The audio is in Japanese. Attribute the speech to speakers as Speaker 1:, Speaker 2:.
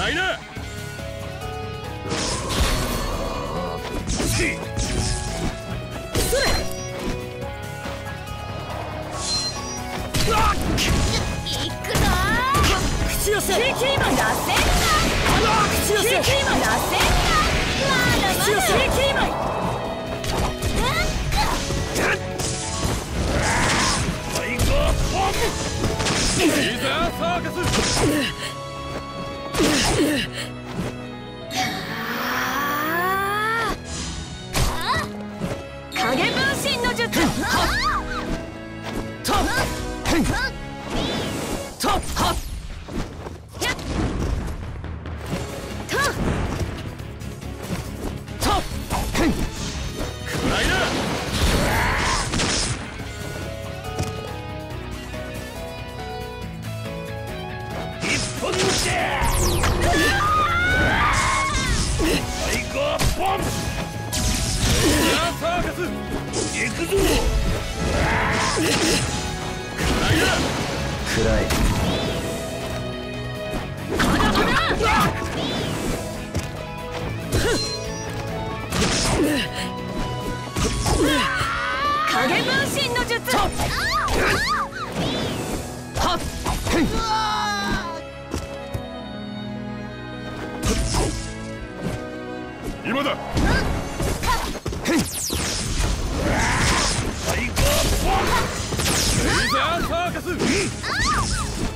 Speaker 1: らいな。
Speaker 2: 口寄せ。キーマン出せんな。口寄せ。キーマン出せんな。まだまだ。口寄せ。キーマン。
Speaker 1: 最高ポン。レーザーサーカス。
Speaker 2: 影分身の術。影分身の術。
Speaker 1: 今だ。最高ポン。レーザーサーカス。